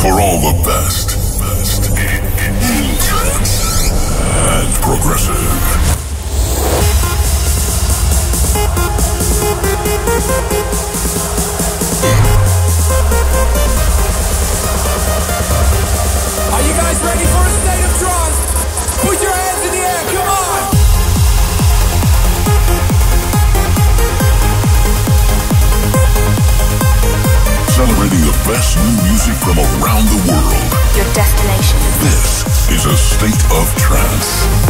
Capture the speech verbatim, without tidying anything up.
for all the best. Best in trance and progressive. Are you guys ready for a state of trance? Put your hands in the air, come on! Celebrating the best new music from around the world. Your destination. This is a state of trance.